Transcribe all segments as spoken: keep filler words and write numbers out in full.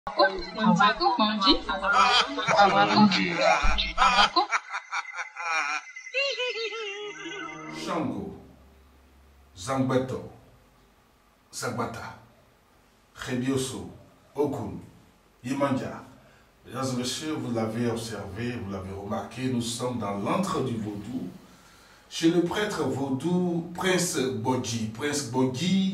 Avako, Manji, Avako, Avako. Shango, Zangbeto, Zagbata, Rebioso, Okun, Yimanja. Mesdames et messieurs, vous l'avez observé, vous l'avez remarqué, nous sommes dans l'antre du vaudou, chez le prêtre vaudou Prince Bodji. Prince Bodji,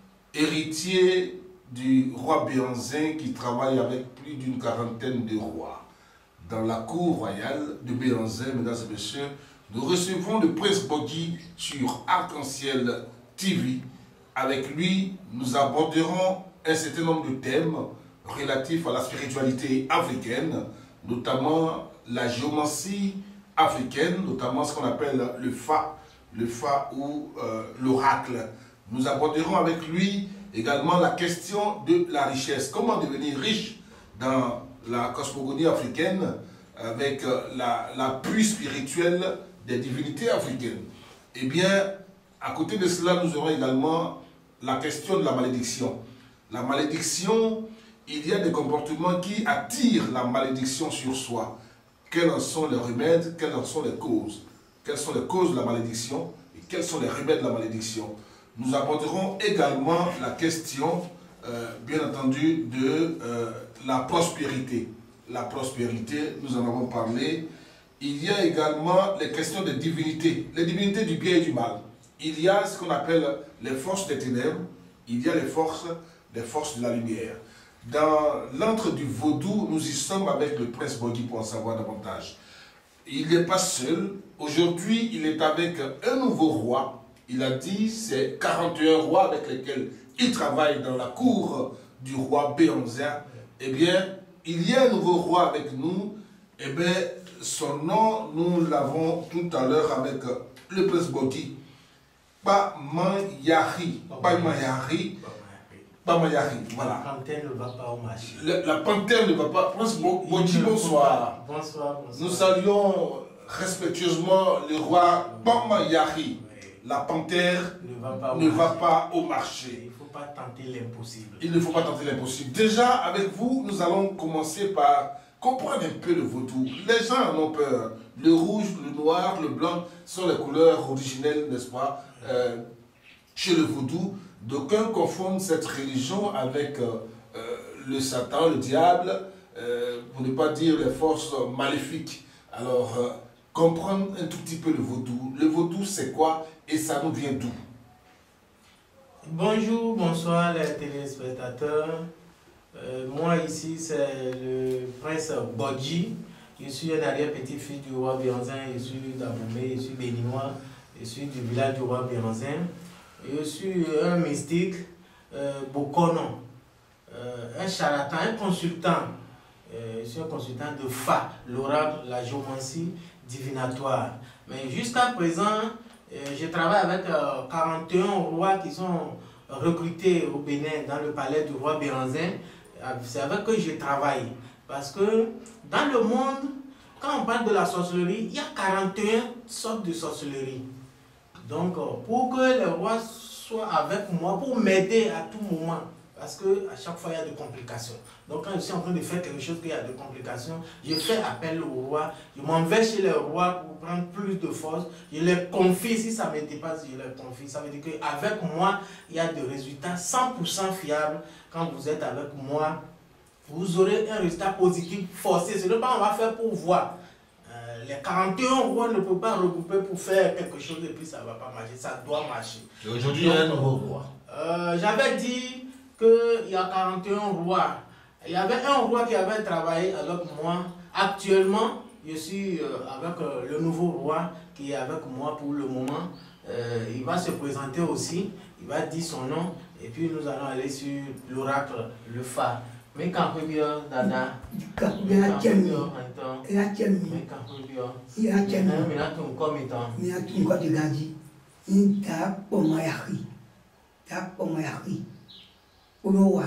héritier du roi Béanzin qui travaille avec plus d'une quarantaine de rois. Dans la cour royale de Béanzin, mesdames et messieurs, nous recevons le Prince Bodji sur Arc-en-Ciel T V. Avec lui, nous aborderons un certain nombre de thèmes relatifs à la spiritualité africaine, notamment la géomancie africaine, notamment ce qu'on appelle le Fa, le Fa ou euh, l'oracle. Nous aborderons avec lui également la question de la richesse. Comment devenir riche dans la cosmogonie africaine avec la, la pluie spirituelle des divinités africaines. Eh bien, à côté de cela, nous aurons également la question de la malédiction. La malédiction, il y a des comportements qui attirent la malédiction sur soi. Quels en sont les remèdes? Quelles en sont les causes? Quelles sont les causes de la malédiction? Et quels sont les remèdes de la malédiction? Nous aborderons également la question, euh, bien entendu, de euh, la prospérité. La prospérité, nous en avons parlé. Il y a également les questions des divinités, les divinités du bien et du mal. Il y a ce qu'on appelle les forces des ténèbres, il y a les forces, les forces de la lumière. Dans l'antre du vaudou, nous y sommes avec le Prince Bodji pour en savoir davantage. Il n'est pas seul. Aujourd'hui, il est avec un nouveau roi. Il a dit, c'est quarante et un rois avec lesquels il travaille dans la cour du roi Béanzin. Eh bien, il y a un nouveau roi avec nous. Eh bien, son nom, nous l'avons tout à l'heure avec le Prince Bodji. Bamayari. Bamayari. Bamayari, voilà. La panthère ne va pas au marché. La, la panthère ne va pas. Prince Bodji, bonsoir. Bonsoir, bonsoir. Nous saluons respectueusement le roi Bamayari. La panthère ne va pas au, ne marché. Va pas au marché. Il ne faut pas tenter l'impossible. Il ne faut pas tenter l'impossible. Déjà, avec vous, nous allons commencer par comprendre un peu le vaudou. Les gens en ont peur. Le rouge, le noir, le blanc sont les couleurs originelles, n'est-ce pas, euh, chez le vaudou. D'aucuns confondent cette religion avec euh, euh, le Satan, le diable, euh, pour ne pas dire les forces maléfiques. Alors, euh, comprendre un tout petit peu le vaudou. Le vaudou, c'est quoi et ça nous vient d'où? Bonjour, bonsoir les téléspectateurs. Euh, moi ici, c'est le Prince Bodji. Je suis un arrière-petit-fils du roi Béanzin. Je suis d'Aboumé, je suis béninois. Je suis du village du roi Béanzin. Je suis un mystique, euh, Bokono, euh, un charlatan, un consultant. Euh, je suis un consultant de Fa, l'oracle, la géomancie divinatoire. Mais jusqu'à présent, euh, je travaille avec euh, quarante et un rois qui sont recrutés au Bénin dans le palais du roi Béanzin. C'est avec eux que je travaille. Parce que dans le monde, quand on parle de la sorcellerie, il y a quarante et un sortes de sorcellerie. Donc, pour que les rois soient avec moi, pour m'aider à tout moment, parce qu'à chaque fois, il y a des complications. Donc, quand je suis en train de faire quelque chose qu'il y a des complications, je fais appel au roi, je m'en vais chez les rois pour prendre plus de force, je les confie, si ça me dépasse, je les confie. Ça veut dire qu'avec moi, il y a des résultats cent pour cent fiables. Quand vous êtes avec moi, vous aurez un résultat positif forcé. Ce n'est pas on va faire pour voir. Les quarante et un rois ne peuvent pas regrouper pour faire quelque chose et puis ça ne va pas marcher. Ça doit marcher. Aujourd'hui, il y a un nouveau roi. Euh, J'avais dit qu'il y a quarante et un rois. Il y avait un roi qui avait travaillé avec moi. Actuellement, je suis avec le nouveau roi qui est avec moi pour le moment. Euh, il va se présenter aussi. Il va dire son nom. Et puis nous allons aller sur l'oracle, le phare. Mais quand on dit Dada, il y a Tchèmi, il y a Tchèmi, il y a Tchèmi, il y a Tchèmi, il y a Tchèmi, il y a Pomayari, il y a Pomayari, il y a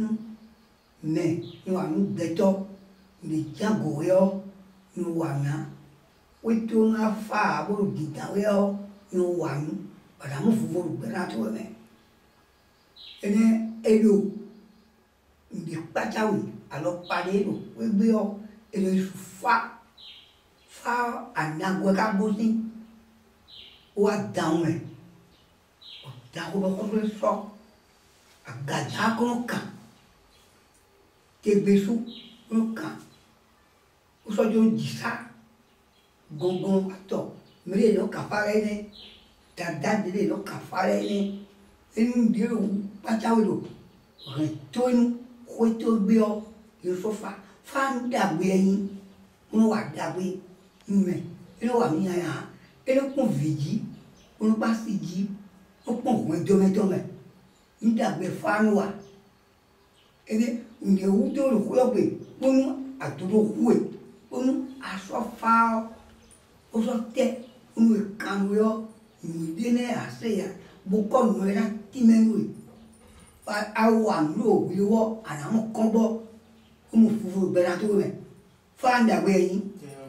mais nous avons des top, des Django, nous avons oui, tout a fait pour le guitare, nous avons, madame, vous vous le et bien, hello. Ndi kpatawi alors parler le bio et le fa fa anagwe ka bosi o adawe o dawo ko ko so agaja ko kan te besu ko kan o so jo jisa gongon ato mere no ka pare ne dada de no ka pare ne enu de o patawo do retonu ko to bio yo so fa fa ndagwe yin no wa dagwe mme eno wa mi ya eno kun viji ono pa si ji o pon ko ejo mejo me ni dagbe fa no wa ene nge u to ro ko pe onu aturo ku e onu aso fa o so te onu kan yo ni de ne ase ya bo ko no era ti menu pa awa no wi wo ana mo kon bo o mo fufu be na to me fa ndagbe yin.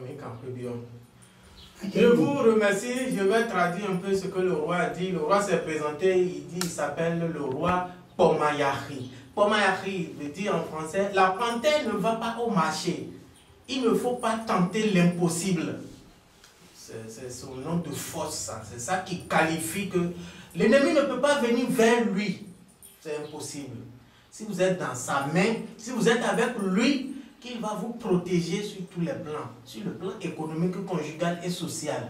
Je vous remercie, je vais traduire un peu ce que le roi a dit. Le roi s'est présenté, il dit, il s'appelle le roi Pomayari. Pomayari veut dire en français, la panthère ne va pas au marché. Il ne faut pas tenter l'impossible. C'est son nom de force, c'est ça qui qualifie que l'ennemi ne peut pas venir vers lui. C'est impossible. Si vous êtes dans sa main, si vous êtes avec lui, qu'il va vous protéger sur tous les plans, sur le plan économique, conjugal et social.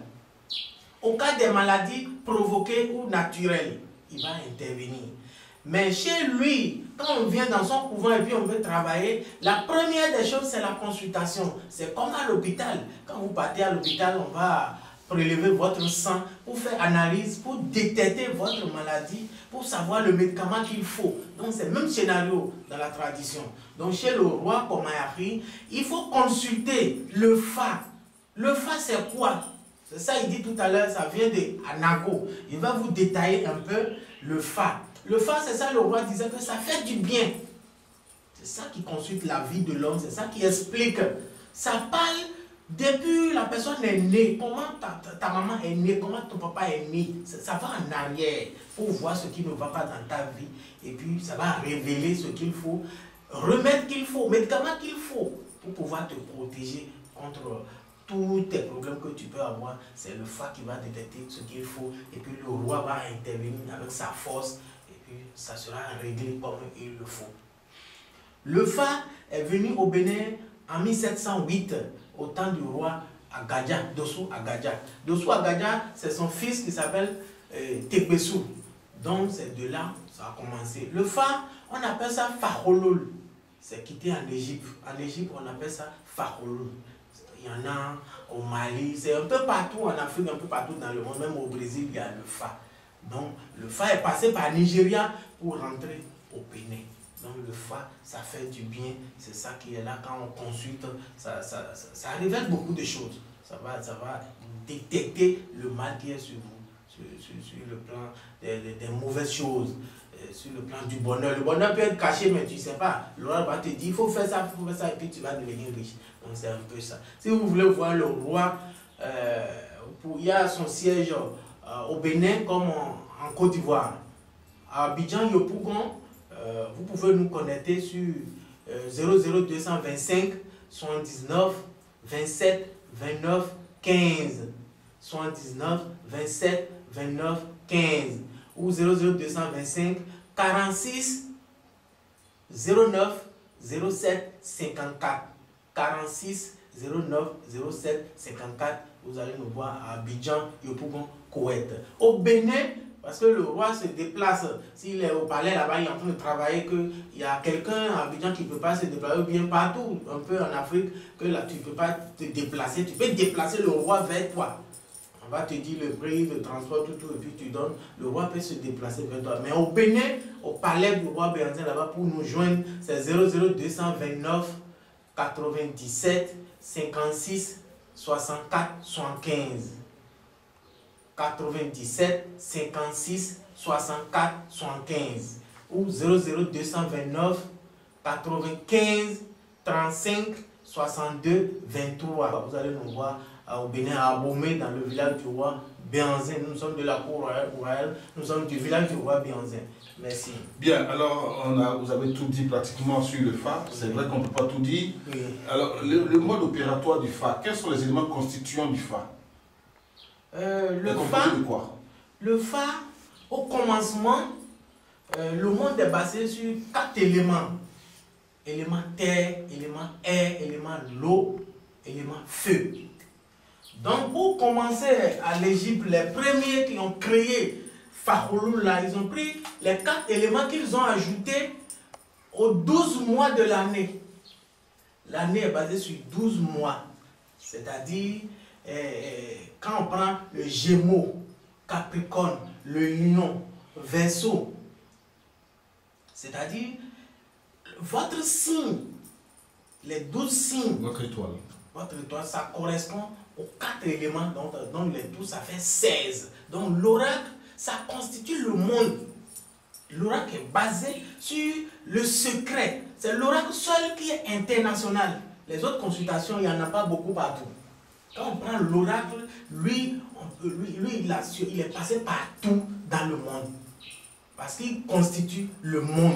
Au cas des maladies provoquées ou naturelles, il va intervenir. Mais chez lui, quand on vient dans son couvent et puis on veut travailler, la première des choses, c'est la consultation. C'est comme à l'hôpital. Quand vous partez à l'hôpital, on va prélever votre sang pour faire analyse, pour détecter votre maladie, pour savoir le médicament qu'il faut. Donc c'est le même scénario dans la tradition. Donc chez le roi Pomayari, il faut consulter le Fa. Le Fa c'est quoi? C'est ça il dit tout à l'heure, ça vient de Anago. Il va vous détailler un peu le Fa. Le Fa c'est ça, le roi disait que ça fait du bien. C'est ça qui consulte la vie de l'homme, c'est ça qui explique. Ça parle depuis la personne est née, comment ta, ta, ta maman est née, comment ton papa est né. Ça, ça va en arrière pour voir ce qui ne va pas dans ta vie. Et puis ça va révéler ce qu'il faut, remède qu'il faut, médicaments qu'il faut pour pouvoir te protéger contre tous tes problèmes que tu peux avoir. C'est le Fa qui va détecter ce qu'il faut et puis le roi va intervenir avec sa force et puis ça sera réglé comme il le faut. Le Fa est venu au Bénin en mille sept cent huit au temps du roi Agadja, Dossou Agadja. Dossou Agadja, c'est son fils qui s'appelle euh, Tepessou. Donc c'est de là que ça a commencé. Le Fa, on appelle ça Fakholol. C'est quitté en Égypte. En Égypte, on appelle ça Fakholol. Il y en a au Mali, c'est un peu partout en Afrique, un peu partout dans le monde, même au Brésil, il y a le Fa. Donc le Fa est passé par Nigeria pour rentrer au Bénin. Donc le Fa, ça fait du bien, c'est ça qui est là quand on consulte, ça, ça, ça, ça révèle beaucoup de choses. Ça va, ça va détecter le mal qui est sur vous, sur, sur, sur le plan des, des, des mauvaises choses, euh, sur le plan du bonheur. Le bonheur peut être caché, mais tu ne sais pas. Le roi va te dire, il faut faire ça, il faut faire ça, et puis tu vas devenir riche. Donc c'est un peu ça. Si vous voulez voir le roi, euh, pour, il y a son siège euh, au Bénin comme en, en Côte d'Ivoire. À Abidjan, Yopougon, Euh, vous pouvez nous connecter sur euh, zéro zéro deux cent vingt-cinq soixante-dix-neuf vingt-sept vingt-neuf quinze soixante-dix-neuf vingt-sept vingt-neuf quinze ou zéro zéro deux cent vingt-cinq quarante-six zéro neuf zéro sept cinquante-quatre quarante-six zéro neuf zéro sept cinquante-quatre. Vous allez nous voir à Abidjan, Yopougon, Koweït. Au Bénin, parce que le roi se déplace, s'il est au palais là-bas, il est en train de travailler, qu'il y a quelqu'un à Abidjan qui ne peut pas se déplacer, ou bien partout, un peu en Afrique, que là tu ne peux pas te déplacer, tu peux déplacer le roi vers toi. On va te dire le prix, le transport, tout, tout, et puis tu donnes, le roi peut se déplacer vers toi. Mais au Bénin, au palais du roi Béhanzin là-bas, pour nous joindre, c'est zéro zéro deux cent vingt-neuf quatre-vingt-dix-sept cinquante-six soixante-quatre soixante-quinze. quatre-vingt-dix-sept cinquante-six soixante-quatre soixante-quinze ou zéro zéro deux cent vingt-neuf quatre-vingt-quinze trente-cinq soixante-deux vingt-trois. Vous allez nous voir au Bénin, à Abomey, dans le village du roi Béhanzin. Nous sommes de la cour royale, nous sommes du village du roi Béhanzin. Merci. Bien, alors on a, vous avez tout dit pratiquement sur le F A. C'est vrai qu'on ne peut pas tout dire. Oui. Alors, le, le mode opératoire du F A, quels sont les éléments constituants du F A? Euh, le composé F A, de quoi? le F A, au commencement, euh, le monde est basé sur quatre éléments. Élément terre, élément air, élément l'eau, élément feu. Donc, pour commencer à l'Égypte, les premiers qui ont créé Fakhoulou-là, ils ont pris les quatre éléments qu'ils ont ajoutés aux douze mois de l'année. L'année est basée sur douze mois. C'est-à-dire, euh, quand on prend le Gémeaux, Capricorne, le Lion, Verseau, c'est-à-dire, votre signe, les douze signes, Votre étoile. votre étoile, ça correspond aux quatre éléments, donc, donc les douze, ça fait seize. Donc l'oracle, ça constitue le monde. L'oracle est basé sur le secret. C'est l'oracle seul qui est international. Les autres consultations, il n'y en a pas beaucoup partout. Quand on prend l'oracle, lui, on, lui, lui il, a, il est passé partout dans le monde. Parce qu'il constitue le monde.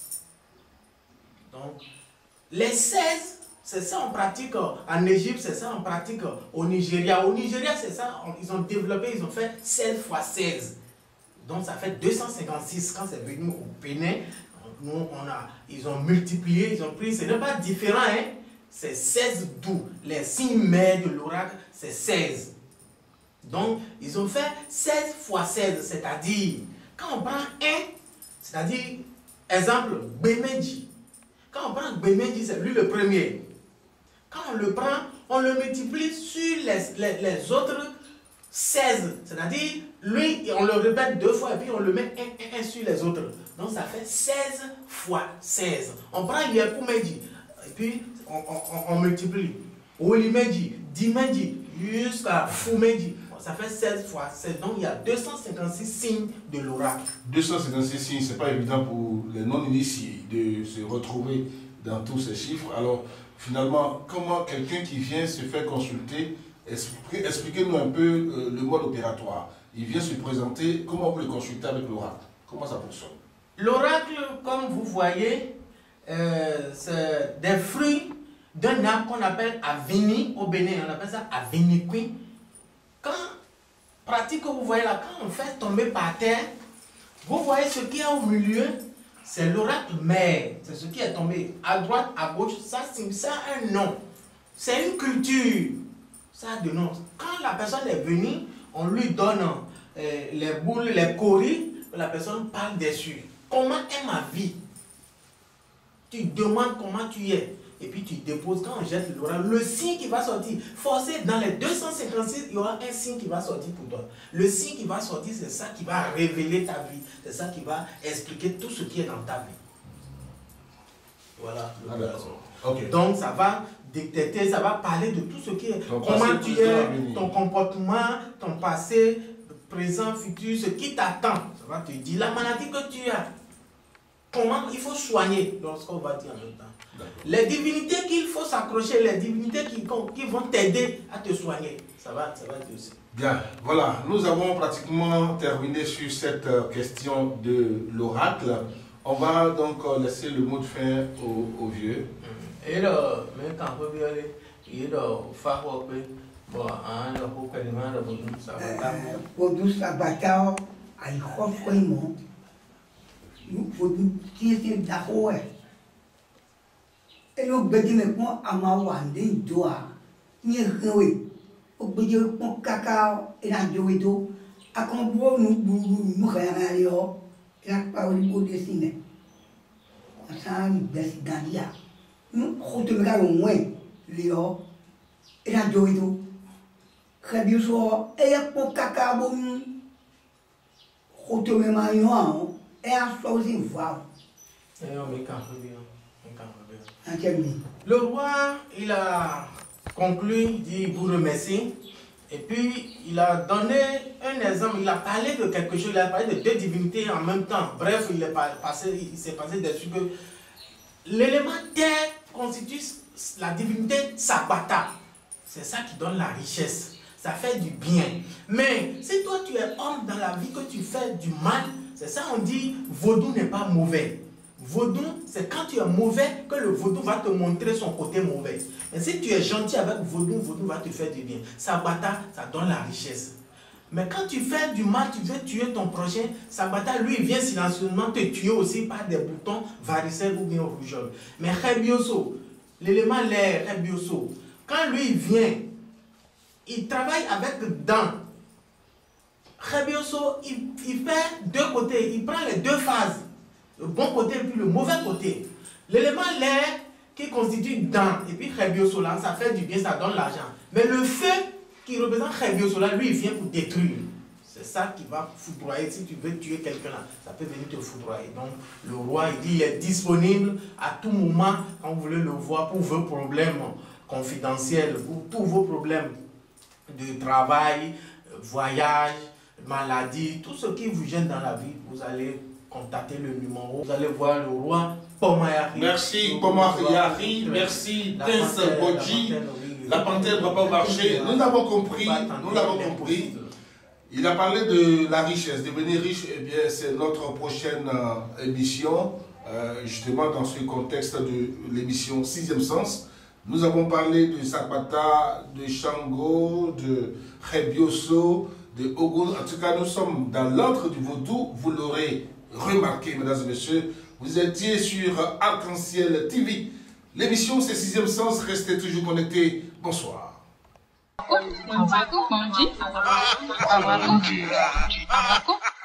Donc, les seize, c'est ça en pratique en Égypte, c'est ça en pratique au Nigeria. Au Nigeria, c'est ça, ils ont développé, ils ont fait seize fois seize. Donc, ça fait deux cent cinquante-six. Quand c'est venu au Bénin, nous, on a, ils ont multiplié, ils ont pris, ce n'est pas différent, hein. C'est seize doux. Les signes mères de l'oracle, c'est seize. Donc, ils ont fait seize fois seize, c'est-à-dire, quand on prend un, c'est-à-dire, exemple, Bemeji. Quand on prend Bemeji, c'est lui le premier. Quand on le prend, on le multiplie sur les, les, les autres seize. C'est-à-dire, lui, on le répète deux fois et puis on le met un, un, un sur les autres. Donc, ça fait seize fois seize. On prend Yekumeji et puis on, on, on multiplie. Olimeji, Dimeji, jusqu'à Fumeji. Ça fait seize fois seize. Donc, il y a deux cent cinquante-six signes de l'oracle. deux cent cinquante-six signes, ce n'est pas évident pour les non-initiés de se retrouver dans tous ces chiffres. Alors, finalement, comment quelqu'un qui vient se faire consulter, expliquez-nous un peu euh, le mode opératoire. Il vient se présenter, comment vous le consultez avec l'oracle? Comment ça fonctionne? L'oracle, comme vous voyez, euh, c'est des fruits d'un arbre qu'on appelle Avini au Bénin. On appelle ça Aviniqui. Quand, pratique que vous voyez là, quand on fait tomber par terre, vous voyez ce qu'il y a au milieu, c'est l'oracle mère. C'est ce qui est tombé à droite, à gauche. Ça, ça a un nom. C'est une culture. Ça a de nom. Quand la personne est venue, on lui donne euh, les boules, les coris, la personne parle dessus. Comment est ma vie? Tu demandes comment tu es. Et puis tu déposes, quand on jette l'oracle, le signe qui va sortir, forcé dans les deux cent cinquante-six, il y aura un signe qui va sortir pour toi. Le signe qui va sortir, c'est ça qui va révéler ta vie. C'est ça qui va expliquer tout ce qui est dans ta vie. Voilà. Ah, d'accord. Okay. Donc ça va détecter, ça va parler de tout ce qui est, ton comment passé, tu es, ton comportement, ton passé, présent, futur, ce qui t'attend. Ça va te dire la maladie que tu as. Comment il faut soigner, lorsqu'on va dire en même temps. Les divinités qu'il faut s'accrocher, les divinités qui, qui vont t'aider à te soigner. Ça va, ça va te aussi. Bien, voilà, nous avons pratiquement terminé sur cette question de l'oracle. On va donc laisser le mot de fin au, au vieux. Et là, même quand on peut aller, il est là, faire bon, hein, le haut calimán, le boudou, ça va. Boudou, ça va, à y croire, nous faut tirer d'accord. Et nous bedimons à ma wandé doa, ni réoué, au bédier pour cacao et la doido, à comprendre nous boulou, nous réalio, et la parole au dessiné. On s'en baisse dans l'ia. Nous retenons au moins, Léo, et la doido. Très bien, soit, et pour cacao, retenons ma noix. Et à choisir voir. Le roi, il a conclu, il dit, il vous remercie. Et puis, il a donné un exemple, il a parlé de quelque chose, il a parlé de deux divinités en même temps. Bref, il s'est passé, passé dessus que l'élément terre constitue la divinité Sagbata. C'est ça qui donne la richesse. Ça fait du bien. Mais si toi, tu es homme dans la vie, que tu fais du mal, C'est ça on dit, vaudou n'est pas mauvais. Vaudou, c'est quand tu es mauvais que le vaudou va te montrer son côté mauvais. Mais si tu es gentil avec vaudou, vaudou va te faire du bien. Sabata, ça donne la richesse. Mais quand tu fais du mal, tu veux tuer ton prochain, Sabata, lui, il vient silencieusement te tuer aussi par des boutons varicelles ou bien rougeole. Mais Rebioso, l'élément l'air, Rebioso, quand lui, il vient, il travaille avec dents. Rebioso, il, il fait deux côtés, il prend les deux phases. Le bon côté et puis le mauvais côté. L'élément l'air qui constitue dents et puis Rebioso là, ça fait du bien, ça donne l'argent. Mais le feu qui représente Rebioso là, lui il vient pour détruire. C'est ça qui va foudroyer. Si tu veux tuer quelqu'un là, ça peut venir te foudroyer. Donc le roi il dit il est disponible à tout moment quand vous voulez le voir pour vos problèmes confidentiels, pour tous vos problèmes de travail, voyage, maladie, tout ce qui vous gêne dans la vie, vous allez contactez le numéro, vous allez voir le roi Pomayari. Merci Pomayari, merci Prince Bodji. La panthère ne va pas marcher. Nous l'avons compris, nous l'avons compris. Il a parlé de la richesse, devenir riche, eh bien c'est notre prochaine euh, émission, euh, justement dans ce contexte de l'émission Sixième Sens. Nous avons parlé de Sabata, de Shango, de Rebioso, de Ogun. En tout cas, nous sommes dans l'ordre du vaudou, vous l'aurez remarquez, mesdames et messieurs, vous étiez sur Arc-en-Ciel T V. L'émission, c'est Sixième Sens. Restez toujours connectés. Bonsoir. Avako, Manji, Avako, Avako.